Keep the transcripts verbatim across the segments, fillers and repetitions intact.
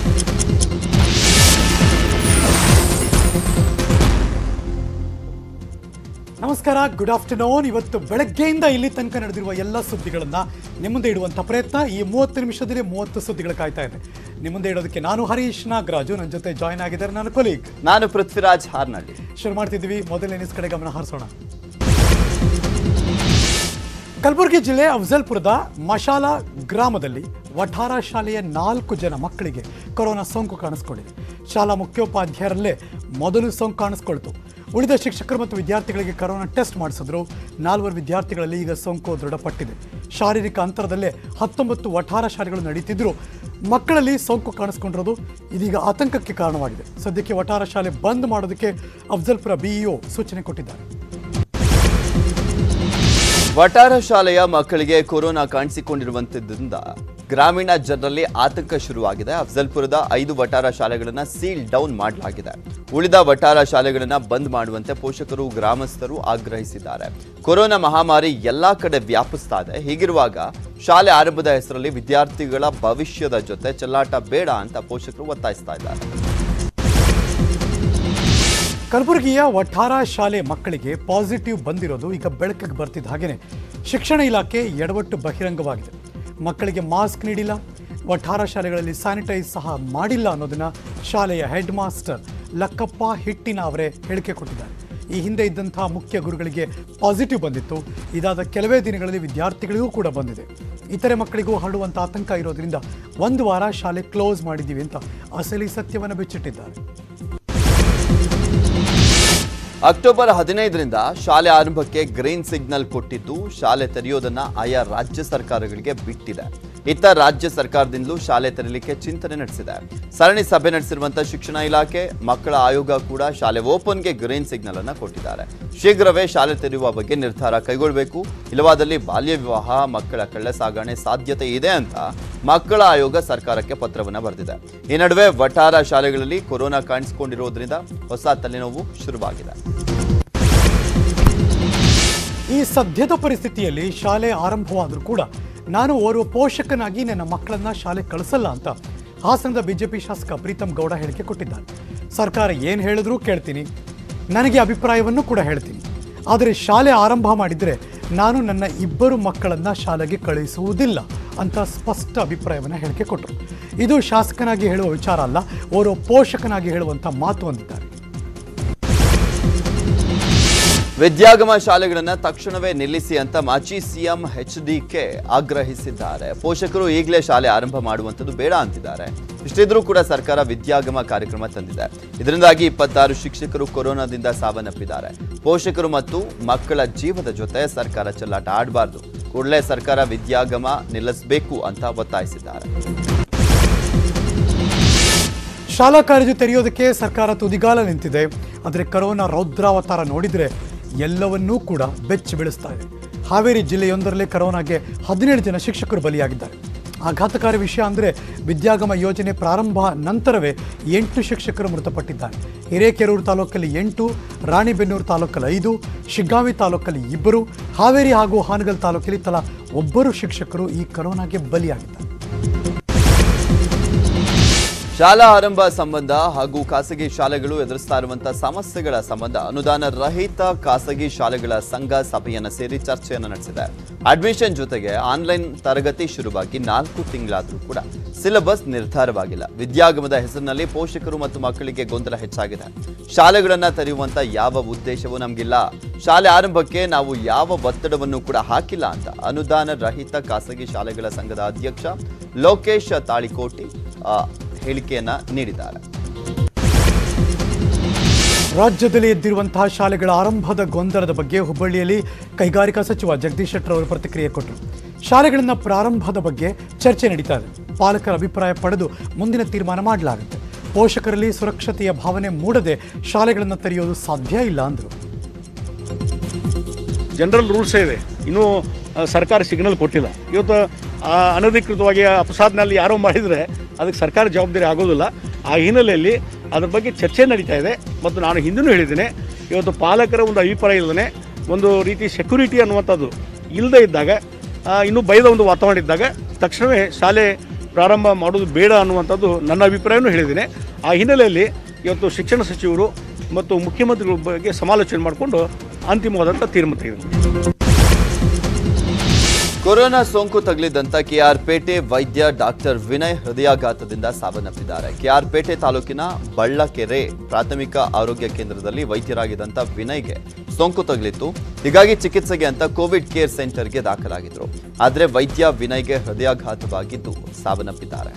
ನಮಸ್ಕಾರ, good afternoon. ಇವತ್ತು ಬೆಳಗ್ಗೆಯಿಂದ ಇಲ್ಲಿ ತನಕ ನಡೆದಿರುವ ಎಲ್ಲ ಸುದ್ದಿಗಳನ್ನು ನಿಮ್ಮುಂದೆ ಇಡುವಂಥ ಪ್ರಯತ್ನ. ಈ ಮೂವತ್ತು ನಿಮಿಷದಲ್ಲಿ ಮೂವತ್ತು ಸುದ್ದಿಗಳು ಕಾಯ್ತಾ ಇದೆ ನಿಮ್ಮುಂದೆ ಇಡೋದಕ್ಕೆ. ನಾನು ಹರೀಶ್ ನಾಗರಾಜು, ನನ್ನ ಜೊತೆ ಜಾಯ್ನ್ ಆಗಿದ್ದಾರೆ ನನ್ನ ಕೊಲೀಗ್ ನಾನು ಪೃಥ್ವಿರಾಜ್ ಹಾರ್ನಳ್ಳಿ. ಶುರು ಮಾಡ್ತಿದ್ದೀವಿ. ಮೊದಲನೇ ನ್ಯೂಸ್ ಕಡೆ ಗಮನ ಹರಿಸೋಣ. ಕಲಬುರಗಿ ಜಿಲ್ಲೆ ಅಫಜಲ್ಪುರದ ಮಶಾಲ ಗ್ರಾಮದಲ್ಲಿ ವಠಾರ ಶಾಲೆಯ ನಾಲ್ಕು ಜನ ಮಕ್ಕಳಿಗೆ ಕೊರೋನಾ ಸೋಂಕು ಕಾಣಿಸ್ಕೊಂಡಿದೆ. ಶಾಲಾ ಮುಖ್ಯೋಪಾಧ್ಯಾಯರಲ್ಲೇ ಮೊದಲು ಸೋಂಕು ಕಾಣಿಸ್ಕೊಳ್ತು. ಉಳಿದ ಶಿಕ್ಷಕರು ಮತ್ತು ವಿದ್ಯಾರ್ಥಿಗಳಿಗೆ ಕೊರೋನಾ ಟೆಸ್ಟ್ ಮಾಡಿಸಿದ್ರು. ನಾಲ್ವರು ವಿದ್ಯಾರ್ಥಿಗಳಲ್ಲಿ ಈಗ ಸೋಂಕು ದೃಢಪಟ್ಟಿದೆ. ಶಾರೀರಿಕ ಅಂತರದಲ್ಲೇ ಹತ್ತೊಂಬತ್ತು ವಠಾರ ಶಾಲೆಗಳು ನಡೀತಿದ್ರು. ಮಕ್ಕಳಲ್ಲಿ ಸೋಂಕು ಕಾಣಿಸ್ಕೊಂಡಿರೋದು ಇದೀಗ ಆತಂಕಕ್ಕೆ ಕಾರಣವಾಗಿದೆ. ಸದ್ಯಕ್ಕೆ ವಠಾರ ಶಾಲೆ ಬಂದ್ ಮಾಡೋದಕ್ಕೆ ಅಫಜಲ್ಪುರ ಬಿಇಒ ಸೂಚನೆ ಕೊಟ್ಟಿದ್ದಾರೆ. ವಠಾರ ಶಾಲೆಯ ಮಕ್ಕಳಿಗೆ ಕೊರೋನಾ ಕಾಣಿಸಿಕೊಂಡಿರುವಂತದ್ರಿಂದ ಗ್ರಾಮೀಣ ಜನರಲ್ಲಿ ಆತಂಕ ಶುರುವಾಗಿದೆ. ಅಫಜಲ್ಪುರದ ಐದು ವಠಾರ ಶಾಲೆಗಳನ್ನು ಸೀಲ್ ಡೌನ್ ಮಾಡಲಾಗಿದೆ. ಉಳಿದ ವಠಾರ ಶಾಲೆಗಳನ್ನು ಬಂದ್ ಮಾಡುವಂತೆ ಪೋಷಕರು, ಗ್ರಾಮಸ್ಥರು ಆಗ್ರಹಿಸಿದ್ದಾರೆ. ಕೊರೋನಾ ಮಹಾಮಾರಿ ಎಲ್ಲಾ ಕಡೆ ವ್ಯಾಪಿಸ್ತಾ ಇದೆ. ಹೀಗಿರುವಾಗ ಶಾಲೆ ಆರಂಭದ ಹೆಸರಲ್ಲಿ ವಿದ್ಯಾರ್ಥಿಗಳ ಭವಿಷ್ಯದ ಜೊತೆ ಚೆಲ್ಲಾಟ ಬೇಡ ಅಂತ ಪೋಷಕರು ಒತ್ತಾಯಿಸ್ತಾ ಇದ್ದಾರೆ. ಕಲಬುರಗಿಯ ವಠಾರ ಶಾಲೆ ಮಕ್ಕಳಿಗೆ ಪಾಸಿಟಿವ್ ಬಂದಿರೋದು ಈಗ ಬೆಳಕಿಗೆ ಬರ್ತಿದ್ದ ಹಾಗೆಯೇ ಶಿಕ್ಷಣ ಇಲಾಖೆ ಎಡವಟ್ಟು ಬಹಿರಂಗವಾಗಿದೆ. ಮಕ್ಕಳಿಗೆ ಮಾಸ್ಕ್ ನೀಡಿಲ್ಲ, ವಠಾರ ಶಾಲೆಗಳಲ್ಲಿ ಸ್ಯಾನಿಟೈಸ್ ಸಹ ಮಾಡಿಲ್ಲ ಅನ್ನೋದನ್ನ ಶಾಲೆಯ ಹೆಡ್ ಮಾಸ್ಟರ್ ಲಕ್ಕಪ್ಪ ಹಿಟ್ಟಿನ ಅವರೇ ಹೇಳಿಕೆ ಕೊಟ್ಟಿದ್ದಾರೆ. ಈ ಹಿಂದೆ ಇದ್ದಂತಹ ಮುಖ್ಯ ಗುರುಗಳಿಗೆ ಪಾಸಿಟಿವ್ ಬಂದಿತ್ತು. ಇದಾದ ಕೆಲವೇ ದಿನಗಳಲ್ಲಿ ವಿದ್ಯಾರ್ಥಿಗಳಿಗೂ ಕೂಡ ಬಂದಿದೆ. ಇತರೆ ಮಕ್ಕಳಿಗೂ ಹರಡುವಂಥ ಆತಂಕ ಇರೋದ್ರಿಂದ ಒಂದು ವಾರ ಶಾಲೆ ಕ್ಲೋಸ್ ಮಾಡಿದ್ದೀವಿ ಅಂತ ಅಸಲಿ ಸತ್ಯವನ್ನು ಬಿಚ್ಚಿಟ್ಟಿದ್ದಾರೆ. ಅಕ್ಟೋಬರ್ ಹದಿನೈದರಿಂದ ಶಾಲೆ ಆರಂಭಕ್ಕೆ ಗ್ರೀನ್ ಸಿಗ್ನಲ್ ಕೊಟ್ಟಿದ್ದು ಶಾಲೆ ತೆರೆಯೋದನ್ನ ಆಯಾ ರಾಜ್ಯ ಸರ್ಕಾರಗಳಿಗೆ ಬಿಟ್ಟಿದೆ. ಇತ್ತ ರಾಜ್ಯ ಸರ್ಕಾರದಿಂದಲೂ ಶಾಲೆ ತೆರೆಯಲಿಕ್ಕೆ ಚಿಂತನೆ ನಡೆಸಿದೆ. ಸರಣಿ ಸಭೆ ನಡೆಸಿರುವಂತಹ ಶಿಕ್ಷಣ ಇಲಾಖೆ, ಮಕ್ಕಳ ಆಯೋಗ ಕೂಡ ಶಾಲೆ ಓಪನ್ಗೆ ಗ್ರೀನ್ ಸಿಗ್ನಲ್ ಅನ್ನ ಕೊಟ್ಟಿದ್ದಾರೆ. ಶೀಘ್ರವೇ ಶಾಲೆ ತೆರೆಯುವ ಬಗ್ಗೆ ನಿರ್ಧಾರ ಕೈಗೊಳ್ಳಬೇಕು, ಇಲ್ಲವಾದಲ್ಲಿ ಬಾಲ್ಯ ವಿವಾಹ, ಮಕ್ಕಳ ಕಳ್ಳ ಸಾಗಣೆ ಸಾಧ್ಯತೆ ಇದೆ ಅಂತ ಮಕ್ಕಳ ಆಯೋಗ ಸರ್ಕಾರಕ್ಕೆ ಪತ್ರವನ್ನು ಬರೆದಿದೆ. ಈ ನಡುವೆ ವಠಾರ ಶಾಲೆಗಳಲ್ಲಿ ಕೊರೋನಾ ಕಾಣಿಸಿಕೊಂಡಿರೋದ್ರಿಂದ ಹೊಸ ತಲೆನೋವು ಶುರುವಾಗಿದೆ. ಈ ಸದ್ಯದ ಪರಿಸ್ಥಿತಿಯಲ್ಲಿ ಶಾಲೆ ಆರಂಭವಾದರೂ ಕೂಡ ನಾನು ಓರ್ವ ಪೋಷಕನಾಗಿ ನನ್ನ ಮಕ್ಕಳನ್ನ ಶಾಲೆ ಕಳಿಸಲ್ಲ ಅಂತ ಹಾಸನದ ಬಿಜೆಪಿ ಶಾಸಕ ಪ್ರೀತಮ್ ಗೌಡ ಹೇಳಿಕೆ ಕೊಟ್ಟಿದ್ದಾರೆ. ಸರ್ಕಾರ ಏನು ಹೇಳಿದ್ರೂ ಕೇಳ್ತೀನಿ, ನನಗೆ ಅಭಿಪ್ರಾಯವನ್ನು ಕೂಡ ಹೇಳ್ತೀನಿ, ಆದರೆ ಶಾಲೆ ಆರಂಭ ಮಾಡಿದರೆ ನಾನು ನನ್ನ ಇಬ್ಬರು ಮಕ್ಕಳನ್ನ ಶಾಲೆಗೆ ಕಳುಹಿಸುವುದಿಲ್ಲ ಅಂತ ಸ್ಪಷ್ಟ ಅಭಿಪ್ರಾಯವನ್ನು ಹೇಳಿಕೆ ಕೊಟ್ಟರು. ಇದು ಶಾಸಕನಾಗಿ ಹೇಳುವ ವಿಚಾರ ಅಲ್ಲ, ಓರ್ವ ಪೋಷಕನಾಗಿ ಹೇಳುವಂಥ ಮಾತು ಅಂದಿದ್ದಾರೆ. ವಿದ್ಯಾಗಮ ಶಾಲೆಗಳನ್ನು ತಕ್ಷಣವೇ ನಿಲ್ಲಿಸಿ ಅಂತ ಮಾಜಿ ಸಿಎಂ ಎಚ್ ಡಿ ಕೆ ಆಗ್ರಹಿಸಿದ್ದಾರೆ. ಪೋಷಕರು ಈಗಲೇ ಶಾಲೆ ಆರಂಭ ಮಾಡುವಂಥದ್ದು ಬೇಡ ಅಂತಿದ್ದಾರೆ. ಇಷ್ಟಿದ್ರೂ ಕೂಡ ಸರ್ಕಾರ ವಿದ್ಯಾಗಮ ಕಾರ್ಯಕ್ರಮ ತಂದಿದೆ. ಇದರಿಂದಾಗಿ ಇಪ್ಪತ್ತಾರು ಶಿಕ್ಷಕರು ಕೊರೋನಾದಿಂದ ಸಾವನ್ನಪ್ಪಿದ್ದಾರೆ. ಪೋಷಕರು ಮತ್ತು ಮಕ್ಕಳ ಜೀವದ ಜೊತೆ ಸರ್ಕಾರ ಚೆಲ್ಲಾಟ ಆಡಬಾರ್ದು, ಕೂಡಲೇ ಸರ್ಕಾರ ವಿದ್ಯಾಗಮ ನಿಲ್ಲಿಸಬೇಕು ಅಂತ ಒತ್ತಾಯಿಸಿದ್ದಾರೆ. ಶಾಲಾ ಕಾಲೇಜು ತೆರೆಯೋದಕ್ಕೆ ಸರ್ಕಾರ ತುದಿಗಾಲ ನಿಂತಿದೆ. ಆದರೆ ಕೊರೋನಾ ರೌದ್ರಾವತಾರ ನೋಡಿದರೆ ಎಲ್ಲವನ್ನೂ ಕೂಡ ಬೆಚ್ಚಿ ಬೀಳಿಸ್ತಾ ಇದೆ. ಹಾವೇರಿ ಜಿಲ್ಲೆಯೊಂದರಲ್ಲೇ ಕೊರೋನಾಗೆ ಹದಿನೇಳು ಜನ ಶಿಕ್ಷಕರು ಬಲಿಯಾಗಿದ್ದಾರೆ. ಆಘಾತಕಾರಿ ವಿಷಯ ಅಂದರೆ ವಿದ್ಯಾಗಮ ಯೋಜನೆ ಪ್ರಾರಂಭ ನಂತರವೇ ಎಂಟು ಶಿಕ್ಷಕರು ಮೃತಪಟ್ಟಿದ್ದಾರೆ. ಹಿರೇಕೆರೂರು ತಾಲೂಕಲ್ಲಿ ಎಂಟು, ರಾಣಿಬೆನ್ನೂರು ತಾಲೂಕಲ್ಲಿ ಐದು, ಶಿಗ್ಗಾಂವಿ ತಾಲೂಕಲ್ಲಿ ಇಬ್ಬರು, ಹಾವೇರಿ ಹಾಗೂ ಹಾನಗಲ್ ತಾಲೂಕಲ್ಲಿ ತಲಾ ಒಬ್ಬರು ಶಿಕ್ಷಕರು ಈ ಕೊರೋನಾಗೆ ಬಲಿಯಾಗಿದ್ದಾರೆ. ಶಾಲಾ ಆರಂಭ ಸಂಬಂಧ ಹಾಗೂ ಖಾಸಗಿ ಶಾಲೆಗಳು ಎದುರಿಸ್ತಾ ಇರುವಂತಹ ಸಮಸ್ಯೆಗಳ ಸಂಬಂಧ ಅನುದಾನ ರಹಿತ ಖಾಸಗಿ ಶಾಲೆಗಳ ಸಂಘ ಸಭೆಯನ್ನು ಸೇರಿ ಚರ್ಚೆಯನ್ನು ನಡೆಸಿದೆ. ಅಡ್ಮಿಷನ್ ಜೊತೆಗೆ ಆನ್ಲೈನ್ ತರಗತಿ ಶುರುವಾಗಿ ನಾಲ್ಕು ತಿಂಗಳಾದರೂ ಕೂಡ ಸಿಲೆಬಸ್ ನಿರ್ಧಾರವಾಗಿಲ್ಲ. ವಿದ್ಯಾಗಮದ ಹೆಸರಿನಲ್ಲಿ ಪೋಷಕರು ಮತ್ತು ಮಕ್ಕಳಿಗೆ ಗೊಂದಲ ಹೆಚ್ಚಾಗಿದೆ. ಶಾಲೆಗಳನ್ನು ತೆರೆಯುವಂತ ಯಾವ ಉದ್ದೇಶವೂ ನಮಗಿಲ್ಲ, ಶಾಲೆ ಆರಂಭಕ್ಕೆ ನಾವು ಯಾವ ಒತ್ತಡವನ್ನು ಕೂಡ ಹಾಕಿಲ್ಲ ಅಂತ ಅನುದಾನ ರಹಿತ ಖಾಸಗಿ ಶಾಲೆಗಳ ಸಂಘದ ಅಧ್ಯಕ್ಷ ಲೋಕೇಶ್ ತಾಳಿಕೋಟಿ ಹೇಳಿಕೆಯನ್ನ ನೀಡಿದ್ದಾರೆ. ರಾಜ್ಯದಲ್ಲಿ ಎದ್ದಿರುವಂತಹ ಶಾಲೆಗಳ ಆರಂಭದ ಗೊಂದಲದ ಬಗ್ಗೆ ಹುಬ್ಬಳ್ಳಿಯಲ್ಲಿ ಕೈಗಾರಿಕಾ ಸಚಿವ ಜಗದೀಶ್ ಶೆಟ್ಟರ್ ಅವರು ಪ್ರತಿಕ್ರಿಯೆ ಕೊಟ್ಟರು. ಶಾಲೆಗಳನ್ನ ಪ್ರಾರಂಭದ ಬಗ್ಗೆ ಚರ್ಚೆ ನಡೀತಾ ಇದೆ. ಪಾಲಕರ ಅಭಿಪ್ರಾಯ ಪಡೆದು ಮುಂದಿನ ತೀರ್ಮಾನ ಮಾಡಲಾಗುತ್ತೆ. ಪೋಷಕರಲ್ಲಿ ಸುರಕ್ಷತೆಯ ಭಾವನೆ ಮೂಡದೆ ಶಾಲೆಗಳನ್ನು ತೆರೆಯೋದು ಸಾಧ್ಯ ಇಲ್ಲ ಅಂದರು. ಜನರಲ್ ರೂಲ್ಸೇ ಇದೆ, ಇನ್ನೂ ಸರ್ಕಾರ ಸಿಗ್ನಲ್ ಕೊಟ್ಟಿಲ್ಲ. ಇವತ್ತು ಅನಧಿಕೃತವಾಗಿ ಅಪಸಾದ್ನಲ್ಲಿ ಯಾರೋ ಮಾಡಿದರೆ ಅದಕ್ಕೆ ಸರ್ಕಾರ ಜವಾಬ್ದಾರಿ ಆಗೋದಿಲ್ಲ. ಆ ಹಿನ್ನೆಲೆಯಲ್ಲಿ ಅದ್ರ ಬಗ್ಗೆ ಚರ್ಚೆ ನಡೀತಾ ಇದೆ. ಮತ್ತು ನಾನು ಹಿಂದೂ ಹೇಳಿದ್ದೇನೆ, ಇವತ್ತು ಪಾಲಕರ ಒಂದು ಅಭಿಪ್ರಾಯ ಇಲ್ಲದೇ ಒಂದು ರೀತಿ ಸೆಕ್ಯೂರಿಟಿ ಅನ್ನುವಂಥದ್ದು ಇಲ್ಲದೇ ಇದ್ದಾಗ, ಇನ್ನೂ ಭಯದ ಒಂದು ವಾತಾವರಣ ಇದ್ದಾಗ ತಕ್ಷಣವೇ ಶಾಲೆ ಪ್ರಾರಂಭ ಮಾಡೋದು ಬೇಡ ಅನ್ನುವಂಥದ್ದು ನನ್ನ ಅಭಿಪ್ರಾಯವೂ ಹೇಳಿದ್ದೀನಿ. ಆ ಹಿನ್ನೆಲೆಯಲ್ಲಿ ಇವತ್ತು ಶಿಕ್ಷಣ ಸಚಿವರು ಮತ್ತು ಮುಖ್ಯಮಂತ್ರಿಗಳ ಬಗ್ಗೆ ಸಮಾಲೋಚನೆ ಮಾಡಿಕೊಂಡು ಅಂತಿಮವಾದಂಥ ತೀರ್ಮಾನ ತೆಗೆದಿದ್ದಾರೆ. ಕೊರೋನಾ ಸೋಂಕು ತಗುಲಿದಂತ ಕೆಆರ್ ಪೇಟೆ ವೈದ್ಯ ಡಾಕ್ಟರ್ ವಿನಯ್ ಹೃದಯಾಘಾತದಿಂದ ಸಾವನ್ನಪ್ಪಿದ್ದಾರೆ. ಕೆಆರ್ ಪೇಟೆ ತಾಲೂಕಿನ ಬಳ್ಳಕೆರೆ ಪ್ರಾಥಮಿಕ ಆರೋಗ್ಯ ಕೇಂದ್ರದಲ್ಲಿ ವೈದ್ಯರಾಗಿದ್ದಂಥ ವಿನಯ್ಗೆ ಸೋಂಕು ತಗುಲಿತ್ತು. ಹೀಗಾಗಿ ಚಿಕಿತ್ಸೆಗೆ ಅಂತ ಕೋವಿಡ್ ಕೇರ್ ಸೆಂಟರ್ಗೆ ದಾಖಲಾಗಿದ್ರು. ಆದರೆ ವೈದ್ಯ ವಿನಯ್ಗೆ ಹೃದಯಾಘಾತವಾಗಿದ್ದು ಸಾವನ್ನಪ್ಪಿದ್ದಾರೆ.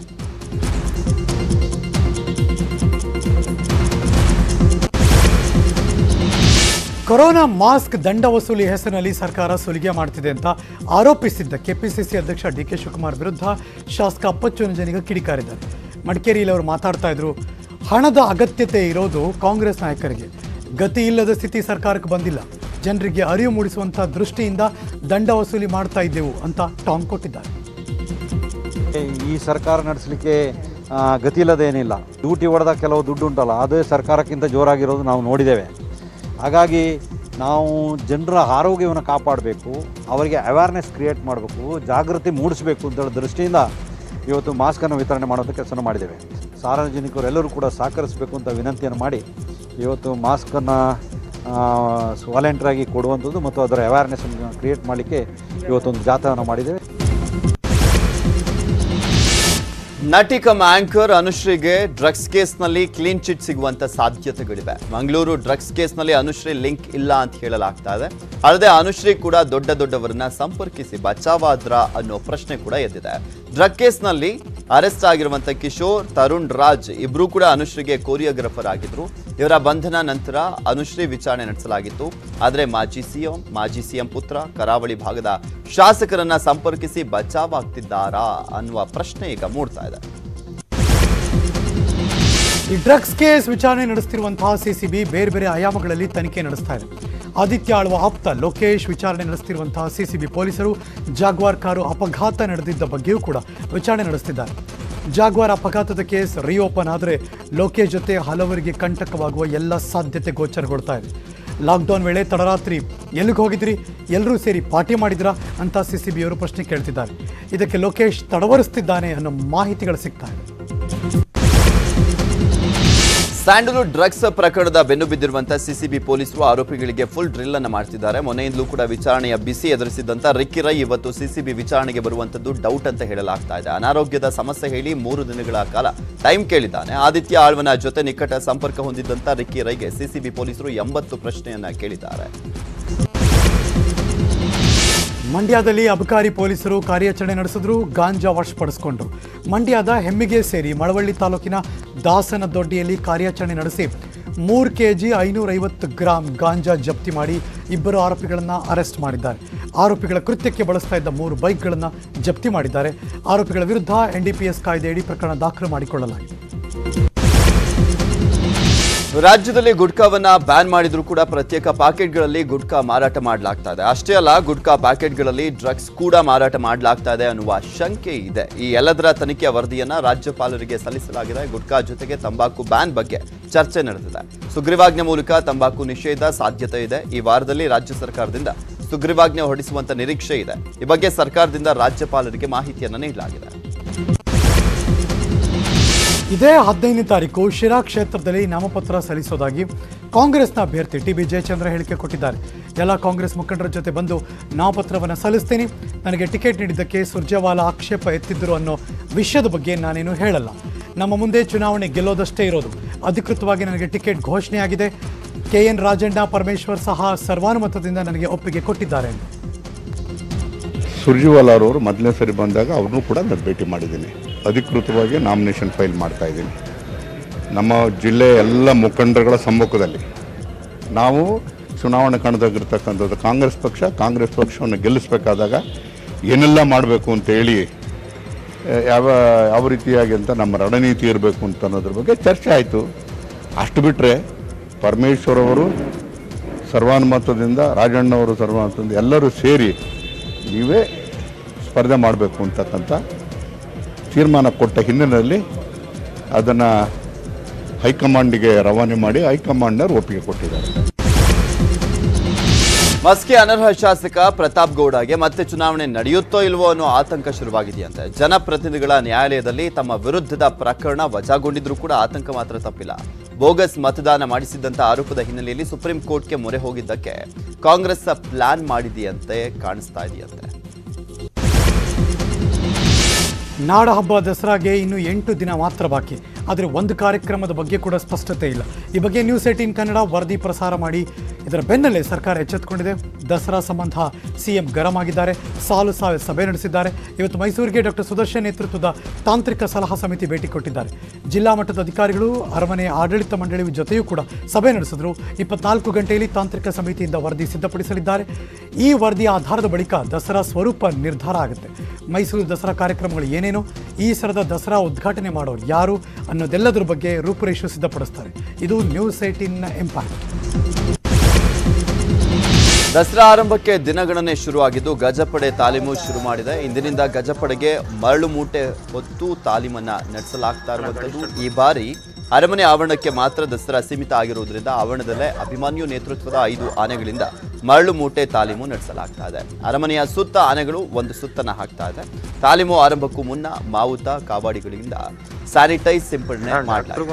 ಕೊರೋನಾ ಮಾಸ್ಕ್ ದಂಡ ವಸೂಲಿ ಹೆಸರಿನಲ್ಲಿ ಸರ್ಕಾರ ಸುಲಿಗೆ ಮಾಡ್ತಿದೆ ಅಂತ ಆರೋಪಿಸಿದ್ದ ಕೆಪಿಸಿಸಿ ಅಧ್ಯಕ್ಷ ಡಿ ಕೆ ಶಿವಕುಮಾರ್ ವಿರುದ್ಧ ಶಾಸಕ ಅಪ್ಪಚ್ಚು ನಂಜನಿಗ ಕಿಡಿಕಾರಿದ್ದಾರೆ. ಮಡಿಕೇರಿಯಲ್ಲಿ ಅವರು ಮಾತಾಡ್ತಾ ಇದ್ರು, ಹಣದ ಅಗತ್ಯತೆ ಇರೋದು ಕಾಂಗ್ರೆಸ್ ನಾಯಕರಿಗೆ, ಗತಿ ಇಲ್ಲದ ಸ್ಥಿತಿ ಸರ್ಕಾರಕ್ಕೆ ಬಂದಿಲ್ಲ, ಜನರಿಗೆ ಅರಿವು ಮೂಡಿಸುವಂಥ ದೃಷ್ಟಿಯಿಂದ ದಂಡ ವಸೂಲಿ ಮಾಡ್ತಾ ಇದ್ದೆವು ಅಂತ ಟಾಂಗ್ ಕೊಟ್ಟಿದ್ದಾರೆ. ಈ ಸರ್ಕಾರ ನಡೆಸಲಿಕ್ಕೆ ಗತಿ ಇಲ್ಲದೇನಿಲ್ಲ, ಡ್ಯೂಟಿ ಹೊಡೆದ ಕೆಲವು ದುಡ್ಡು ಉಂಟಲ್ಲ ಅದೇ ಸರ್ಕಾರಕ್ಕಿಂತ ಜೋರಾಗಿರೋದು ನಾವು ನೋಡಿದ್ದೇವೆ. ಹಾಗಾಗಿ ನಾವು ಜನರ ಆರೋಗ್ಯವನ್ನು ಕಾಪಾಡಬೇಕು, ಅವರಿಗೆ ಅವೇರ್ನೆಸ್ ಕ್ರಿಯೇಟ್ ಮಾಡಬೇಕು, ಜಾಗೃತಿ ಮೂಡಿಸಬೇಕು ಅಂತೇಳಿ ದೃಷ್ಟಿಯಿಂದ ಇವತ್ತು ಮಾಸ್ಕನ್ನು ವಿತರಣೆ ಮಾಡುವಂಥ ಕೆಲಸ ಮಾಡಿದ್ದೇವೆ. ಸಾರ್ವಜನಿಕರೆಲ್ಲರೂ ಕೂಡ ಸಹಕರಿಸಬೇಕು ಅಂತ ವಿನಂತಿಯನ್ನು ಮಾಡಿ ಇವತ್ತು ಮಾಸ್ಕನ್ನು ವಾಲಂಟಿಯರಾಗಿ ಕೊಡುವಂಥದ್ದು ಮತ್ತು ಅದರ ಅವೇರ್ನೆಸ್ಸನ್ನು ಕ್ರಿಯೇಟ್ ಮಾಡಲಿಕ್ಕೆ ಇವತ್ತೊಂದು ಜಾಥಾವನ್ನು ಮಾಡಿದ್ದೇವೆ. ನಟಿ ಕಮ್ ಆಂಕರ್ ಅನುಶ್ರೀಗೆ ಡ್ರಗ್ಸ್ ಕೇಸ್ನಲ್ಲಿ ಕ್ಲೀನ್ ಚಿಟ್ ಸಿಗುವಂತ ಸಾಧ್ಯತೆಗಳಿವೆ. ಮಂಗಳೂರು ಡ್ರಗ್ಸ್ ಕೇಸ್ನಲ್ಲಿ ಅನುಶ್ರೀ ಲಿಂಕ್ ಇಲ್ಲ ಅಂತ ಹೇಳಲಾಗ್ತಾ ಇದೆ. ಅಲ್ಲದೆ ಅನುಶ್ರೀ ಕೂಡ ದೊಡ್ಡ ದೊಡ್ಡವರನ್ನ ಸಂಪರ್ಕಿಸಿ ಬಚಾವಾದ್ರ ಅನ್ನೋ ಪ್ರಶ್ನೆ ಕೂಡ ಎದ್ದಿದೆ. ಡ್ರಗ್ ಕೇಸ್ನಲ್ಲಿ ಅರೆಸ್ಟ್ ಆಗಿರುವಂತ ಕಿಶೋರ್, ತರುಣ್ ರಾಜ್ ಇಬ್ರು ಕೂಡ ಅನುಶ್ರೀಗೆ ಕೊರಿಯೋಗ್ರಾಫರ್ ಆಗಿದ್ರು. ಇವರ ಬಂಧನ ನಂತರ ಅನುಶ್ರೀ ವಿಚಾರಣೆ ನಡೆಸಲಾಗಿತ್ತು. ಆದರೆ ಮಾಜಿ ಸಿಎಂ ಮಾಜಿ ಸಿಎಂ ಪುತ್ರ ಕರಾವಳಿ ಭಾಗದ ಶಾಸಕರನ್ನ ಸಂಪರ್ಕಿಸಿ ಬಚಾವಾಗ್ತಿದ್ದಾರಾ ಅನ್ನುವ ಪ್ರಶ್ನೆ ಈಗ ಮೂಡ್ತಾ ಇದೆ. ಈ ಡ್ರಗ್ಸ್ ಕೇಸ್ ವಿಚಾರಣೆ ನಡೆಸುತ್ತಿರುವಂತಹ ಸಿಸಿಬಿ ಬೇರೆ ಬೇರೆ ಆಯಾಮಗಳಲ್ಲಿ ತನಿಖೆ ನಡೆಸ್ತಾ ಇದೆ. ಆದಿತ್ಯ ಆಳ್ವ ಆಪ್ತ ಲೋಕೇಶ್ ವಿಚಾರಣೆ ನಡೆಸುತ್ತಿರುವಂತಹ ಸಿಸಿಬಿ ಪೊಲೀಸರು ಜಾಗ್ವಾರ್ ಕಾರು ಅಪಘಾತ ನಡೆದಿದ್ದ ಬಗ್ಗೆಯೂ ಕೂಡ ವಿಚಾರಣೆ ನಡೆಸುತ್ತಿದ್ದಾರೆ. ಜಾಗ್ವಾರ್ ಅಪಘಾತದ ಕೇಸ್ ರಿಓಪನ್ ಆದರೆ ಲೋಕೇಶ್ ಜೊತೆ ಹಲವರಿಗೆ ಕಂಟಕವಾಗುವ ಎಲ್ಲ ಸಾಧ್ಯತೆ ಗೋಚರಗೊಳ್ತಾ ಇದೆ. ಲಾಕ್ಡೌನ್ ವೇಳೆ ತಡರಾತ್ರಿ ಎಲ್ಲಿಗೆ ಹೋಗಿದ್ರಿ, ಎಲ್ಲರೂ ಸೇರಿ ಪಾರ್ಟಿ ಮಾಡಿದ್ರಾ ಅಂತ ಸಿಸಿಬಿಯವರು ಪ್ರಶ್ನೆ ಕೇಳ್ತಿದ್ದಾರೆ. ಇದಕ್ಕೆ ಲೋಕೇಶ್ ತಡವರಿಸ್ತಿದ್ದಾನೆ ಅನ್ನೋ ಮಾಹಿತಿಗಳು ಸಿಗ್ತಾ ಇದೆ. ಸ್ಯಾಂಡಲ್ವುಡ್ ಡ್ರಗ್ಸ್ ಪ್ರಕರಣದ ಬೆನ್ನು ಬಿದ್ದಿರುವಂತಹ ಸಿಸಿಬಿ ಪೊಲೀಸರು ಆರೋಪಿಗಳಿಗೆ ಫುಲ್ ಡ್ರಿಲ್ ಅನ್ನು ಮಾಡ್ತಿದ್ದಾರೆ. ಮೊನ್ನೆಯಿಂದಲೂ ಕೂಡ ವಿಚಾರಣೆಯ ಬಿಸಿ ಎದುರಿಸಿದಂತ ರಿಕ್ಕಿ ರೈ ಇವತ್ತು ಸಿಸಿಬಿ ವಿಚಾರಣೆಗೆ ಬರುವಂತದ್ದು ಡೌಟ್ ಅಂತ ಹೇಳಲಾಗ್ತಾ ಇದೆ. ಅನಾರೋಗ್ಯದ ಸಮಸ್ಯೆ ಹೇಳಿ ಮೂರು ದಿನಗಳ ಕಾಲ ಟೈಮ್ ಕೇಳಿದ್ದಾನೆ. ಆದಿತ್ಯ ಆಳ್ವನ ಜೊತೆ ನಿಕಟ ಸಂಪರ್ಕ ಹೊಂದಿದ್ದಂತ ರಿಕ್ಕಿ ರೈಗೆ ಸಿಸಿಬಿ ಪೊಲೀಸರು ಎಂಬತ್ತು ಪ್ರಶ್ನೆಯನ್ನ ಕೇಳಿದ್ದಾರೆ. ಮಂಡ್ಯದಲ್ಲಿ ಅಬಕಾರಿ ಪೊಲೀಸರು ಕಾರ್ಯಾಚರಣೆ ನಡೆಸಿದ್ರು, ಗಾಂಜಾ ವಶಪಡಿಸಿಕೊಂಡ್ರು. ಮಂಡ್ಯದ ಹೆಮ್ಮಿಗೆ ಸೇರಿ ಮಳವಳ್ಳಿ ತಾಲೂಕಿನ ದಾಸನ ದೊಡ್ಡಿಯಲ್ಲಿ ಕಾರ್ಯಾಚರಣೆ ನಡೆಸಿ ಮೂರು ಕೆ ಜಿ ಐನೂರೈವತ್ತು ಗ್ರಾಂ ಗಾಂಜಾ ಜಪ್ತಿ ಮಾಡಿ ಇಬ್ಬರು ಆರೋಪಿಗಳನ್ನು ಅರೆಸ್ಟ್ ಮಾಡಿದ್ದಾರೆ. ಆರೋಪಿಗಳ ಕೃತ್ಯಕ್ಕೆ ಬಳಸ್ತಾ ಇದ್ದ ಮೂರು ಬೈಕ್ಗಳನ್ನು ಜಪ್ತಿ ಮಾಡಿದ್ದಾರೆ. ಆರೋಪಿಗಳ ವಿರುದ್ಧ ಎನ್ ಡಿ ಪಿ ಎಸ್ ಕಾಯ್ದೆಯಡಿ ಪ್ರಕರಣ ದಾಖಲು ಮಾಡಿಕೊಳ್ಳಲಾಗಿದೆ. ರಾಜ್ಯದಲ್ಲಿ ಗುಟ್ಕಾವನ್ನ ಬ್ಯಾನ್ ಮಾಡಿದ್ರು ಕೂಡ ಪ್ರತ್ಯೇಕ ಪ್ಯಾಕೆಟ್ಗಳಲ್ಲಿ ಗುಟ್ಕಾ ಮಾರಾಟ ಮಾಡಲಾಗ್ತಾ ಇದೆ. ಅಷ್ಟೇ ಅಲ್ಲ, ಗುಟ್ಕಾ ಪ್ಯಾಕೆಟ್ಗಳಲ್ಲಿ ಡ್ರಗ್ಸ್ ಕೂಡ ಮಾರಾಟ ಮಾಡಲಾಗ್ತಾ ಇದೆ ಅನ್ನುವ ಶಂಕೆ ಇದೆ. ಈ ಎಲ್ಲದರ ತನಿಖೆಯ ವರದಿಯನ್ನ ರಾಜ್ಯಪಾಲರಿಗೆ ಸಲ್ಲಿಸಲಾಗಿದೆ. ಗುಟ್ಕಾ ಜೊತೆಗೆ ತಂಬಾಕು ಬ್ಯಾನ್ ಬಗ್ಗೆ ಚರ್ಚೆ ನಡೆದಿದೆ. ಸುಗ್ರೀವಾಜ್ಞೆ ಮೂಲಕ ತಂಬಾಕು ನಿಷೇಧ ಸಾಧ್ಯತೆ ಇದೆ. ಈ ವಾರದಲ್ಲಿ ರಾಜ್ಯ ಸರ್ಕಾರದಿಂದ ಸುಗ್ರೀವಾಜ್ಞೆ ಹೊರಡಿಸುವಂತ ನಿರೀಕ್ಷೆ ಇದೆ. ಈ ಬಗ್ಗೆ ಸರ್ಕಾರದಿಂದ ರಾಜ್ಯಪಾಲರಿಗೆ ಮಾಹಿತಿಯನ್ನು ನೀಡಲಾಗಿದೆ. ಇದೇ ಹದಿನೈದನೇ ತಾರೀಕು ಶಿರಾ ಕ್ಷೇತ್ರದಲ್ಲಿ ನಾಮಪತ್ರ ಸಲ್ಲಿಸೋದಾಗಿ ಕಾಂಗ್ರೆಸ್ನ ಅಭ್ಯರ್ಥಿ ಟಿ ಬಿ ಜಯಚಂದ್ರ ಹೇಳಿಕೆ ಕೊಟ್ಟಿದ್ದಾರೆ. ಎಲ್ಲ ಕಾಂಗ್ರೆಸ್ ಮುಖಂಡರ ಜೊತೆ ಬಂದು ನಾಮಪತ್ರವನ್ನು ಸಲ್ಲಿಸ್ತೀನಿ, ನನಗೆ ಟಿಕೆಟ್ ನೀಡಿದ್ದಕ್ಕೆ ಸುರ್ಜೇವಾಲಾ ಆಕ್ಷೇಪ ಎತ್ತಿದ್ದರು ಅನ್ನೋ ವಿಷಯದ ಬಗ್ಗೆ ನಾನೇನು ಹೇಳಲ್ಲ. ನಮ್ಮ ಮುಂದೆ ಚುನಾವಣೆ ಗೆಲ್ಲೋದಷ್ಟೇ ಇರೋದು. ಅಧಿಕೃತವಾಗಿ ನನಗೆ ಟಿಕೆಟ್ ಘೋಷಣೆಯಾಗಿದೆ. ಕೆ ಎನ್ ರಾಜಣ್ಣ, ಪರಮೇಶ್ವರ್ ಸಹ ಸರ್ವಾನುಮತದಿಂದ ನನಗೆ ಒಪ್ಪಿಗೆ ಕೊಟ್ಟಿದ್ದಾರೆ. ಸುರ್ಜೇವಾಲಾ ಅವರು ಮೊದಲನೇ ಸರಿ ಬಂದಾಗ ಅವ್ರನ್ನೂ ಕೂಡ ನಾನು ಭೇಟಿ ಮಾಡಿದ್ದೀನಿ. ಅಧಿಕೃತವಾಗಿ ನಾಮಿನೇಷನ್ ಫೈಲ್ ಮಾಡ್ತಾ ಇದ್ದೀನಿ. ನಮ್ಮ ಜಿಲ್ಲೆಯ ಎಲ್ಲ ಮುಖಂಡರುಗಳ ಸಮ್ಮುಖದಲ್ಲಿ ನಾವು ಚುನಾವಣೆ ಕಣದಾಗಿರ್ತಕ್ಕಂಥದ್ದು ಕಾಂಗ್ರೆಸ್ ಪಕ್ಷ ಕಾಂಗ್ರೆಸ್ ಪಕ್ಷವನ್ನು ಗೆಲ್ಲಿಸಬೇಕಾದಾಗ ಏನೆಲ್ಲ ಮಾಡಬೇಕು ಅಂತೇಳಿ ಯಾವ ಯಾವ ರೀತಿಯಾಗಿ ಅಂತ ನಮ್ಮ ರಣನೀತಿ ಇರಬೇಕು ಅಂತ ಅನ್ನೋದ್ರ ಬಗ್ಗೆ ಚರ್ಚೆ ಆಯಿತು. ಅಷ್ಟು ಬಿಟ್ಟರೆ ಪರಮೇಶ್ವರ್ ಅವರು ಸರ್ವಾನುಮತದಿಂದ, ರಾಜಣ್ಣವರು ಸರ್ವಾನುಮತದಿಂದ ಎಲ್ಲರೂ ಸೇರಿ ನೀವೇ ಸ್ಪರ್ಧೆ ಮಾಡಬೇಕು ಅಂತಕ್ಕಂಥ ತೀರ್ಮಾನ ಕೊಟ್ಟ ಹಿನ್ನೆಲೆಯಲ್ಲಿ ಅದನ್ನು ಹೈಕಮಾಂಡಿಗೆ ರವಾನೆ ಮಾಡಿ ಹೈಕಮಾಂಡ್ನವರು ಒಪ್ಪಿಗೆ ಕೊಟ್ಟಿದ್ದಾರೆ. ಮಸ್ಕಿ ಅನರ್ಹ ಶಾಸಕ ಪ್ರತಾಪ್ ಗೌಡಗೆ ಮತ್ತೆ ಚುನಾವಣೆ ನಡೆಯುತ್ತೋ ಇಲ್ವೋ ಅನ್ನೋ ಆತಂಕ ಶುರುವಾಗಿದೆಯಂತೆ. ಜನಪ್ರತಿನಿಧಿಗಳ ನ್ಯಾಯಾಲಯದಲ್ಲಿ ತಮ್ಮ ವಿರುದ್ಧದ ಪ್ರಕರಣ ವಜಾಗೊಂಡಿದ್ರೂ ಕೂಡ ಆತಂಕ ಮಾತ್ರ ತಪ್ಪಿಲ್ಲ. ಬೋಗಸ್ ಮತದಾನ ಮಾಡಿಸಿದ್ದಂತ ಆರೋಪದ ಹಿನ್ನೆಲೆಯಲ್ಲಿ ಸುಪ್ರೀಂ ಕೋರ್ಟ್ಗೆ ಮೊರೆ ಹೋಗಿದ್ದಕ್ಕೆ ಕಾಂಗ್ರೆಸ್ ಪ್ಲಾನ್ ಮಾಡಿದೆಯಂತೆ ಕಾಣಿಸ್ತಾ ಇದೆಯಂತೆ. ನಾಡ ಹಬ್ಬ ದಸರಾಗೆ ಇನ್ನು ಎಂಟು ದಿನ ಮಾತ್ರ ಬಾಕಿ. ಆದರೆ ಒಂದು ಕಾರ್ಯಕ್ರಮದ ಬಗ್ಗೆ ಕೂಡ ಸ್ಪಷ್ಟತೆ ಇಲ್ಲ. ಈ ಬಗ್ಗೆ ನ್ಯೂಸ್ ಏಟೀನ್ ಕನ್ನಡ ವರದಿ ಪ್ರಸಾರ ಮಾಡಿ ಇದರ ಬೆನ್ನಲ್ಲೇ ಸರ್ಕಾರ ಎಚ್ಚೆತ್ತುಕೊಂಡಿದೆ. ದಸರಾ ಸಂಬಂಧ ಸಿಎಂ ಗರಂ ಆಗಿದ್ದಾರೆ, ಸಾಲು ಸಾಲು ಸಭೆ ನಡೆಸಿದ್ದಾರೆ. ಇವತ್ತು ಮೈಸೂರಿಗೆ ಡಾಕ್ಟರ್ ಸುದರ್ಶನ್ ನೇತೃತ್ವದ ತಾಂತ್ರಿಕ ಸಲಹಾ ಸಮಿತಿ ಭೇಟಿ ಕೊಟ್ಟಿದ್ದಾರೆ. ಜಿಲ್ಲಾ ಮಟ್ಟದ ಅಧಿಕಾರಿಗಳು ಅರಮನೆ ಆಡಳಿತ ಮಂಡಳಿ ಜೊತೆಯೂ ಕೂಡ ಸಭೆ ನಡೆಸಿದ್ರು. ಇಪ್ಪತ್ನಾಲ್ಕು ಗಂಟೆಯಲ್ಲಿ ತಾಂತ್ರಿಕ ಸಮಿತಿಯಿಂದ ವರದಿ ಸಿದ್ಧಪಡಿಸಲಿದ್ದಾರೆ. ಈ ವರದಿಯ ಆಧಾರದ ಬಳಿಕ ದಸರಾ ಸ್ವರೂಪ ನಿರ್ಧಾರ ಆಗುತ್ತೆ. ಮೈಸೂರು ದಸರಾ ಕಾರ್ಯಕ್ರಮಗಳು ಏನೇನು, ಈ ಸರದ ದಸರಾ ಉದ್ಘಾಟನೆ ಮಾಡೋರು ಯಾರು ಅನ್ನೋದೆಲ್ಲದರ ಬಗ್ಗೆ ರೂಪುರೇಷೆ ಸಿದ್ಧಪಡಿಸ್ತಾರೆ. ಇದು ನ್ಯೂಸ್ ಏಟೀನ್ ಇಂಪ್ಯಾಕ್ಟ್. ದಸರಾ ಆರಂಭಕ್ಕೆ ದಿನಗಣನೆ ಶುರುವಾಗಿದ್ದು ಗಜಪಡೆ ತಾಲೀಮು ಶುರು ಮಾಡಿದೆ. ಇಂದಿನಿಂದ ಗಜಪಡೆಗೆ ಮರಳು ಮೂಟೆ ಹೊತ್ತು ತಾಲೀಮನ್ನ ನಡೆಸಲಾಗ್ತಾ ಇರುವಂಥದ್ದು. ಈ ಬಾರಿ ಅರಮನೆ ಆವರಣಕ್ಕೆ ಮಾತ್ರ ದಸರಾ ಸೀಮಿತ ಆಗಿರುವುದರಿಂದ ಆವರಣದಲ್ಲೇ ಅಭಿಮನ್ಯು ನೇತೃತ್ವದ ಐದು ಆನೆಗಳಿಂದ ಮರಳು ಮೂಟೆ ತಾಲೀಮು ನಡೆಸಲಾಗ್ತಾ ಇದೆ. ಅರಮನೆಯ ಸುತ್ತ ಆನೆಗಳು ಒಂದು ಸುತ್ತನ್ನ ಹಾಕ್ತಾ ಇದೆ. ತಾಲೀಮು ಆರಂಭಕ್ಕೂ ಮುನ್ನ ಮಾವುತ ಕಾವಾಡಿಗಳಿಂದ ಸ್ಯಾನಿಟೈಸ್ ಸಿಂಪಡಣೆ ಮಾಡಲಾಗಿದೆ.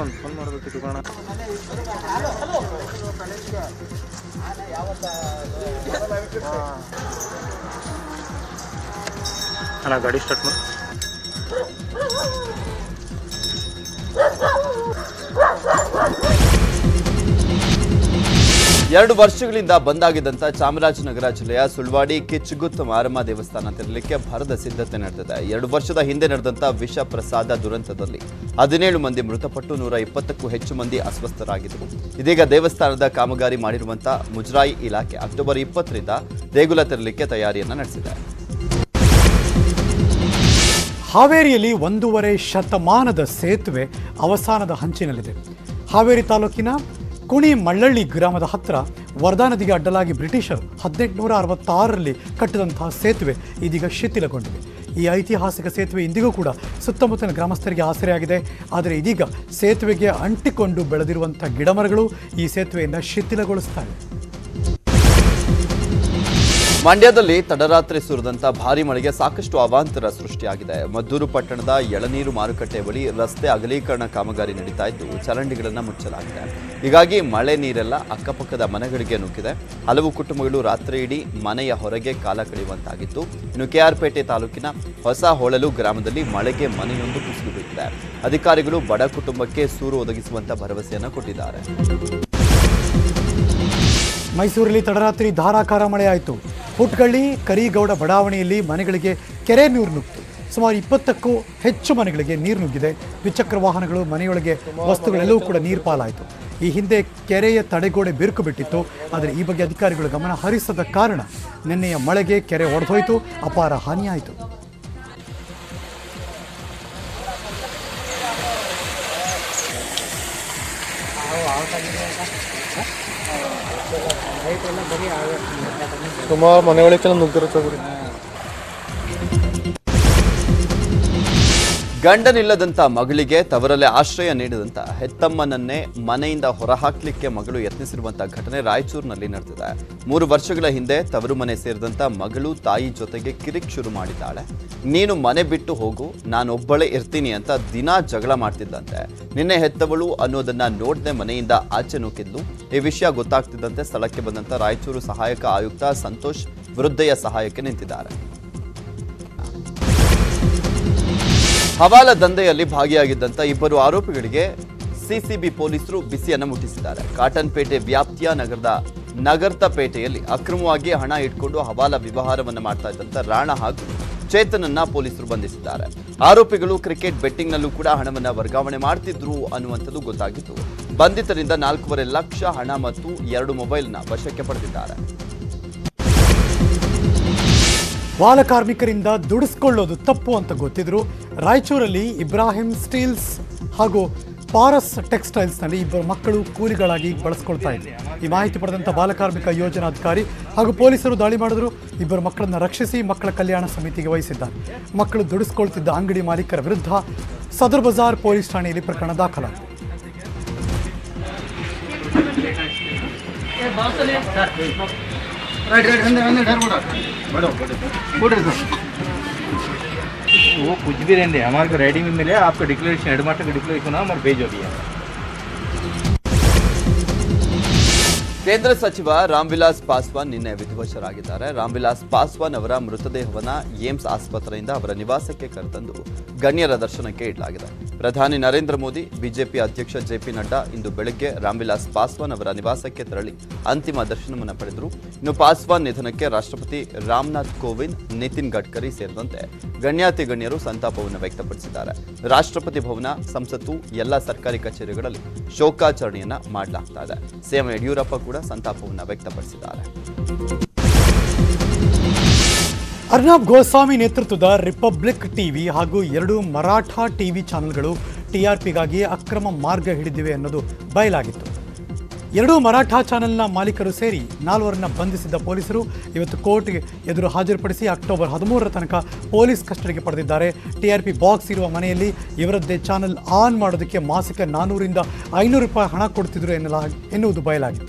ಗಾಡಿ ಸ್ಟಾರ್ಟ್ ಮಾಡಿ. ಎರಡು ವರ್ಷಗಳಿಂದ ಬಂದಾಗಿದ್ದಂಥ ಚಾಮರಾಜನಗರ ಜಿಲ್ಲೆಯ ಸುಳ್ವಾಡಿ ಕಿಚ್ಚುಗುತ್ತ ಮಾರಮ್ಮ ದೇವಸ್ಥಾನ ತೆರಳಲಿಕ್ಕೆ ಭರದ ಸಿದ್ಧತೆ ನಡೆದಿದೆ. ಎರಡು ವರ್ಷದ ಹಿಂದೆ ನಡೆದಂಥ ವಿಷ ಪ್ರಸಾದ ದುರಂತದಲ್ಲಿ ಹದಿನೇಳು ಮಂದಿ ಮೃತಪಟ್ಟು ನೂರ ಇಪ್ಪತ್ತಕ್ಕೂ ಹೆಚ್ಚು ಮಂದಿ ಅಸ್ವಸ್ಥರಾಗಿದ್ದರು. ಇದೀಗ ದೇವಸ್ಥಾನದ ಕಾಮಗಾರಿ ಮಾಡಿರುವಂಥ ಮುಜರಾಯಿ ಇಲಾಖೆ ಅಕ್ಟೋಬರ್ ಇಪ್ಪತ್ತರಿಂದ ದೇಗುಲ ತೆರಳಲಿಕ್ಕೆ ತಯಾರಿಯನ್ನು ನಡೆಸಿದೆ. ಹಾವೇರಿಯಲ್ಲಿ ಒಂದೂವರೆ ಶತಮಾನದ ಸೇತುವೆ ಅವಸಾನದ ಹಂಚಿನಲ್ಲಿದೆ. ಹಾವೇರಿ ತಾಲೂಕಿನ ಕುಣಿ ಮಳ್ಳಳ್ಳಿ ಗ್ರಾಮದ ಹತ್ತಿರ ವರ್ಧಾ ನದಿಗೆ ಅಡ್ಡಲಾಗಿ ಬ್ರಿಟಿಷರು ಹದಿನೆಂಟುನೂರ ಅರವತ್ತಾರರಲ್ಲಿ ಕಟ್ಟಿದಂತಹ ಸೇತುವೆ ಇದೀಗ ಶಿಥಿಲಗೊಂಡಿದೆ. ಈ ಐತಿಹಾಸಿಕ ಸೇತುವೆ ಇಂದಿಗೂ ಕೂಡ ಸುತ್ತಮುತ್ತಲಿನ ಗ್ರಾಮಸ್ಥರಿಗೆ ಆಸರೆಯಾಗಿದೆ. ಆದರೆ ಇದೀಗ ಸೇತುವೆಗೆ ಅಂಟಿಕೊಂಡು ಬೆಳೆದಿರುವಂಥ ಗಿಡಮರಗಳು ಈ ಸೇತುವೆಯನ್ನು ಶಿಥಿಲಗೊಳಿಸ್ತಾ ಇವೆ. ಮಂಡ್ಯದಲ್ಲಿ ತಡರಾತ್ರಿ ಸುರಿದಂತ ಭಾರಿ ಮಳೆಗೆ ಸಾಕಷ್ಟು ಅವಾಂತರ ಸೃಷ್ಟಿಯಾಗಿದೆ. ಮದ್ದೂರು ಪಟ್ಟಣದ ಎಳನೀರು ಮಾರುಕಟ್ಟೆ ಬಳಿ ರಸ್ತೆ ಅಗಲೀಕರಣ ಕಾಮಗಾರಿ ನಡೀತಾ ಇದ್ದು ಚರಂಡಿಗಳನ್ನು ಮುಚ್ಚಲಾಗಿದೆ. ಹೀಗಾಗಿ ಮಳೆ ನೀರೆಲ್ಲ ಅಕ್ಕಪಕ್ಕದ ಮನೆಗಳಿಗೆ ನುಗ್ಗಿದೆ. ಹಲವು ಕುಟುಂಬಗಳು ರಾತ್ರಿ ಇಡೀ ಮನೆಯ ಹೊರಗೆ ಕಾಲ ಕಳೆಯುವಂತಾಗಿತ್ತು. ಇನ್ನು ಕೆಆರ್ಪೇಟೆ ತಾಲೂಕಿನ ಹೊಸ ಹೊಳಲು ಗ್ರಾಮದಲ್ಲಿ ಮಳೆಗೆ ಮನೆಯೊಂದು ಕುಸಿದು ಬಿದ್ದಿದೆ. ಅಧಿಕಾರಿಗಳು ಬಡ ಕುಟುಂಬಕ್ಕೆ ಸೂರು ಒದಗಿಸುವಂತ ಭರವಸೆಯನ್ನು ಕೊಟ್ಟಿದ್ದಾರೆ. ಮೈಸೂರಲ್ಲಿ ತಡರಾತ್ರಿ ಧಾರಾಕಾರ ಮಳೆಯಾಯಿತು. ಹುಟ್ಗಳ್ಳಿ ಕರಿಗೌಡ ಬಡಾವಣೆಯಲ್ಲಿ ಮನೆಗಳಿಗೆ ಕೆರೆ ನೀರು ನುಗ್ಗಿತು. ಸುಮಾರು ಇಪ್ಪತ್ತಕ್ಕೂ ಹೆಚ್ಚು ಮನೆಗಳಿಗೆ ನೀರು ನುಗ್ಗಿದೆ. ದ್ವಿಚಕ್ರ ವಾಹನಗಳು, ಮನೆಯೊಳಗೆ ವಸ್ತುಗಳೆಲ್ಲವೂ ಕೂಡ ನೀರು ಪಾಲಾಯಿತು. ಈ ಹಿಂದೆ ಕೆರೆಯ ತಡೆಗೋಡೆ ಬಿರುಕು ಬಿಟ್ಟಿತ್ತು. ಆದರೆ ಈ ಬಗ್ಗೆ ಅಧಿಕಾರಿಗಳು ಗಮನ ಹರಿಸದ ಕಾರಣ ನಿನ್ನೆಯ ಮಳೆಗೆ ಕೆರೆ ಒಡೆದೋಯ್ತು, ಅಪಾರ ಹಾನಿಯಾಯಿತು. ಸುಮಾರು ಮನೆಗಳಿಗೆಲ್ಲ ನುಗ್ಗಿರುತ್ತದೆ. ಗಂಡನಿಲ್ಲದಂತ ಮಗಳಿಗೆ ತವರಲ್ಲೇ ಆಶ್ರಯ ನೀಡಿದಂತ ಹೆತ್ತಮ್ಮನನ್ನೇ ಮನೆಯಿಂದ ಹೊರಹಾಕ್ಲಿಕ್ಕೆ ಮಗಳು ಯತ್ನಿಸಿರುವಂತ ಘಟನೆ ರಾಯಚೂರಿನಲ್ಲಿ ನಡೆದಿದೆ. ಮೂರು ವರ್ಷಗಳ ಹಿಂದೆ ತವರು ಮನೆ ಸೇರಿದಂತ ಮಗಳು ತಾಯಿ ಜೊತೆಗೆ ಕಿರಿಕ್ ಶುರು ಮಾಡಿದ್ದಾಳೆ. ನೀನು ಮನೆ ಬಿಟ್ಟು ಹೋಗು, ನಾನೊಬ್ಬಳೇ ಇರ್ತೀನಿ ಅಂತ ದಿನಾ ಜಗಳ ಮಾಡ್ತಿದ್ದಂತೆ. ನಿನ್ನೆ ಹೆತ್ತವಳು ಅನ್ನೋದನ್ನ ನೋಡದೆ ಮನೆಯಿಂದ ಆಚೆ ನೂಕಿದ್ಲು. ಈ ವಿಷಯ ಗೊತ್ತಾಗ್ತಿದ್ದಂತೆ ಸ್ಥಳಕ್ಕೆ ಬಂದಂತ ರಾಯಚೂರು ಸಹಾಯಕ ಆಯುಕ್ತ ಸಂತೋಷ್ ವೃದ್ಧೆಯ ಸಹಾಯಕ್ಕೆ ನಿಂತಿದ್ದಾರೆ. ಹವಾಲಾ ದಂಧೆಯಲ್ಲಿ ಭಾಗಿಯಾಗಿದ್ದಂಥ ಇಬ್ಬರು ಆರೋಪಿಗಳಿಗೆ ಸಿಸಿಬಿ ಪೊಲೀಸರು ಬಿಸಿಯನ್ನು ಮುಟ್ಟಿಸಿದ್ದಾರೆ. ಕಾಟನ್ ಪೇಟೆ ವ್ಯಾಪ್ತಿಯ ನಗರದ ನಗರ್ತಪೇಟೆಯಲ್ಲಿ ಅಕ್ರಮವಾಗಿ ಹಣ ಇಟ್ಕೊಂಡು ಹವಾಲಾ ವ್ಯವಹಾರವನ್ನು ಮಾಡ್ತಾ ಇದ್ದಂಥ ರಾಣಾ ಹಾಗೂ ಚೇತನನ್ನ ಪೊಲೀಸರು ಬಂಧಿಸಿದ್ದಾರೆ. ಆರೋಪಿಗಳು ಕ್ರಿಕೆಟ್ ಬೆಟ್ಟಿಂಗ್ನಲ್ಲೂ ಕೂಡ ಹಣವನ್ನು ವರ್ಗಾವಣೆ ಮಾಡ್ತಿದ್ರು ಅನ್ನುವಂಥದ್ದು ಗೊತ್ತಾಗಿತ್ತು. ಬಂಧಿತರಿಂದ ನಾಲ್ಕೂವರೆ ಲಕ್ಷ ಹಣ ಮತ್ತು ಎರಡು ಮೊಬೈಲ್ನ ವಶಕ್ಕೆ ಪಡೆದಿದ್ದಾರೆ. ಬಾಲಕಾರ್ಮಿಕರಿಂದ ದುಡಿಸ್ಕೊಳ್ಳೋದು ತಪ್ಪು ಅಂತ ಗೊತ್ತಿದ್ರು ರಾಯಚೂರಲ್ಲಿ ಇಬ್ರಾಹಿಂ ಸ್ಟೀಲ್ಸ್ ಹಾಗೂ ಪಾರಸ್ ಟೆಕ್ಸ್ಟೈಲ್ಸ್ನಲ್ಲಿ ಇಬ್ಬರು ಮಕ್ಕಳು ಕೂಲಿಗಳಾಗಿ ಬಳಸ್ಕೊಳ್ತಾ ಇದ್ರು. ಈ ಮಾಹಿತಿ ಪಡೆದಂಥ ಬಾಲಕಾರ್ಮಿಕ ಯೋಜನಾಧಿಕಾರಿ ಹಾಗೂ ಪೊಲೀಸರು ದಾಳಿ ಮಾಡಿದ್ರು. ಇಬ್ಬರು ಮಕ್ಕಳನ್ನು ರಕ್ಷಿಸಿ ಮಕ್ಕಳ ಕಲ್ಯಾಣ ಸಮಿತಿಗೆ ವಹಿಸಿದ್ದಾರೆ. ಮಕ್ಕಳು ದುಡಿಸ್ಕೊಳ್ತಿದ್ದ ಅಂಗಡಿ ಮಾಲೀಕರ ವಿರುದ್ಧ ಸದರ್ ಬಜಾರ್ ಪೊಲೀಸ್ ಠಾಣೆಯಲ್ಲಿ ಪ್ರಕರಣ ದಾಖಲಾಗಿದೆ. वो कुछ भी रहने हमारे को रेडी में मिले आपका डिक्लेरेशन हेडमास्टर का डिक्लेरेशन हमारे भेजो दिया। ಕೇಂದ್ರ ಸಚಿವ ರಾಮ್ವಿಲಾಸ್ ಪಾಸ್ವಾನ್ ನಿನ್ನೆ ವಿಧಿವಶರಾಗಿದ್ದಾರೆ. ರಾಮ್ವಿಲಾಸ್ ಪಾಸ್ವಾನ್ ಅವರ ಮೃತದೇಹವನ್ನ ಏಮ್ಸ್ ಆಸ್ಪತ್ರೆಯಿಂದ ಅವರ ನಿವಾಸಕ್ಕೆ ಕರೆತಂದು ಗಣ್ಯರ ದರ್ಶನಕ್ಕೆ ಇಡಲಾಗಿದೆ. ಪ್ರಧಾನಿ ನರೇಂದ್ರ ಮೋದಿ, ಬಿಜೆಪಿ ಅಧ್ಯಕ್ಷ ಜೆಪಿ ನಡ್ಡಾ ಇಂದು ಬೆಳಗ್ಗೆ ರಾಮ್ವಿಲಾಸ್ ಪಾಸ್ವಾನ್ ಅವರ ನಿವಾಸಕ್ಕೆ ತೆರಳಿ ಅಂತಿಮ ದರ್ಶನವನ್ನು ಪಡೆದರು. ಇನ್ನು ಪಾಸ್ವಾನ್ ನಿಧನಕ್ಕೆ ರಾಷ್ಟ್ರಪತಿ ರಾಮನಾಥ್ ಕೋವಿಂದ್, ನಿತಿನ್ ಗಡ್ಕರಿ ಸೇರಿದಂತೆ ಗಣ್ಯಾತಿ ಗಣ್ಯರು ಸಂತಾಪವನ್ನು ವ್ಯಕ್ತಪಡಿಸಿದ್ದಾರೆ. ರಾಷ್ಟ್ರಪತಿ ಭವನ, ಸಂಸತ್ತು, ಎಲ್ಲ ಸರ್ಕಾರಿ ಕಚೇರಿಗಳಲ್ಲಿ ಶೋಕಾಚರಣೆಯನ್ನ ಮಾಡಲಾಗ್ತಾ ಇದೆ. ಸಿಎಂ ಯಡಿಯೂರಪ್ಪ ಕೂಡ ಸಂತಾಪವನ್ನು ವ್ಯಕ್ತಪಡಿಸಿದ್ದಾರೆ. ಅರ್ನಬ್ ಗೋಸ್ವಾಮಿ ನೇತೃತ್ವದ ರಿಪಬ್ಲಿಕ್ ಟಿವಿ ಹಾಗೂ ಎರಡು ಮರಾಠ ಟಿವಿ ಚಾನೆಲ್ಗಳು ಟಿಆರ್ಪಿಗಾಗಿ ಅಕ್ರಮ ಮಾರ್ಗ ಹಿಡಿದಿವೆ ಅನ್ನೋದು ಬಯಲಾಗಿತ್ತು. ಎರಡೂ ಮರಾಠ ಚಾನೆಲ್ನ ಮಾಲೀಕರು ಸೇರಿ ನಾಲ್ವರನ್ನ ಬಂಧಿಸಿದ್ದ ಪೊಲೀಸರು ಇವತ್ತು ಕೋರ್ಟ್ಗೆ ಎದುರು ಹಾಜರುಪಡಿಸಿ ಅಕ್ಟೋಬರ್ ಹದಿಮೂರರ ತನಕ ಪೊಲೀಸ್ ಕಸ್ಟಡಿಗೆ ಪಡೆದಿದ್ದಾರೆ. ಟಿಆರ್ಪಿ ಬಾಕ್ಸ್ ಇರುವ ಮನೆಯಲ್ಲಿ ಇವರದ್ದೇ ಚಾನೆಲ್ ಆನ್ ಮಾಡೋದಕ್ಕೆ ಮಾಸಿಕ ನಾನ್ನೂರಿಂದ ಐನೂರು ರೂಪಾಯಿ ಹಣ ಕೊಡ್ತಿದ್ರು ಎನ್ನಲಾ ಎನ್ನುವುದು ಬಯಲಾಗಿತ್ತು.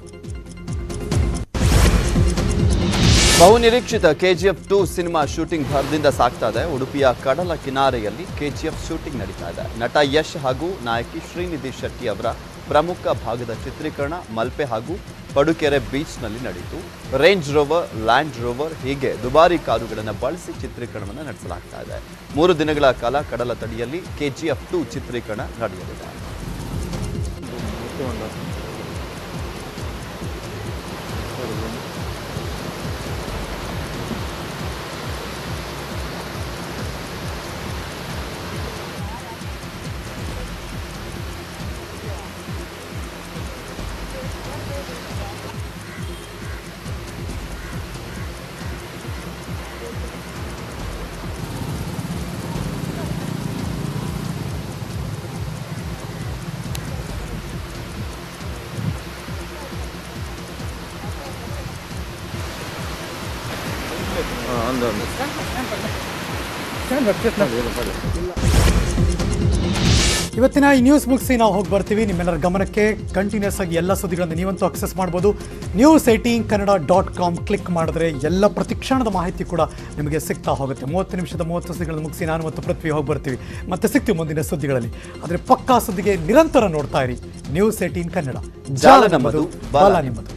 ಬಹುನಿರೀಕ್ಷಿತ ಕೆಜಿಎಫ್ ಟೂ ಸಿನಿಮಾ ಶೂಟಿಂಗ್ ಭರದಿಂದ ಸಾಗ್ತಾ ಇದೆ. ಉಡುಪಿಯ ಕಡಲ ಕಿನಾರೆಯಲ್ಲಿ ಕೆಜಿಎಫ್ ಶೂಟಿಂಗ್ ನಡೀತಾ ಇದೆ. ನಟ ಯಶ್ ಹಾಗೂ ನಾಯಕಿ ಶ್ರೀನಿಧಿ ಶೆಟ್ಟಿ ಅವರ ಪ್ರಮುಖ ಭಾಗದ ಚಿತ್ರೀಕರಣ ಮಲ್ಪೆ ಹಾಗೂ ಪಡುಕೆರೆ ಬೀಚ್ನಲ್ಲಿ ನಡೆಯಿತು. ರೇಂಜ್ ರೋವರ್, ಲ್ಯಾಂಡ್ ರೋವರ್ ಹೀಗೆ ದುಬಾರಿ ಕಾರುಗಳನ್ನು ಬಳಸಿ ಚಿತ್ರೀಕರಣವನ್ನು ನಡೆಸಲಾಗ್ತಾ ಇದೆ. ಮೂರು ದಿನಗಳ ಕಾಲ ಕಡಲ ತಡಿಯಲ್ಲಿ ಕೆಜಿಎಫ್ ಟೂ ಚಿತ್ರೀಕರಣ ನಡೆಯಲಿದೆ. ಇವತ್ತಿನ ಈ ನ್ಯೂಸ್ ಮುಗಿಸಿ ನಾವು ಹೋಗಿ ಬರ್ತೀವಿ. ನಿಮ್ಮೆಲ್ಲರ ಗಮನಕ್ಕೆ ಕಂಟಿನ್ಯೂಸ್ ಆಗಿ ಎಲ್ಲ ಸುದ್ದಿಗಳನ್ನು ನೀವಂತೂ ಅಕ್ಸೆಸ್ ಮಾಡ್ಬೋದು. News eighteen Kannada dot com click ಮಾಡಿದ್ರೆ ಎಲ್ಲ ಪ್ರತಿಕ್ಷಣದ ಮಾಹಿತಿ ಕೂಡ ನಿಮಗೆ ಸಿಗ್ತಾ ಹೋಗುತ್ತೆ. ಮೂವತ್ತು ನಿಮಿಷದ ಮೂವತ್ತು ಸುದ್ದಿಗಳನ್ನು ಮುಗಿಸಿ ನಾನು ಮತ್ತು ಪೃಥ್ವಿ ಹೋಗಿ ಬರ್ತೀವಿ. ಮತ್ತೆ ಸಿಗ್ತೀವಿ ಮುಂದಿನ ಸುದ್ದಿಗಳಲ್ಲಿ. ಆದರೆ ಪಕ್ಕಾ ಸುದ್ದಿಗೆ ನಿರಂತರ ನೋಡ್ತಾ ಇರಿ ನ್ಯೂಸ್ ಏಟೀನ್ ಕನ್ನಡ. ಜಾಲ ನಮ್ಮದು, ಬಾಲ ನಿಮ್ಮದು.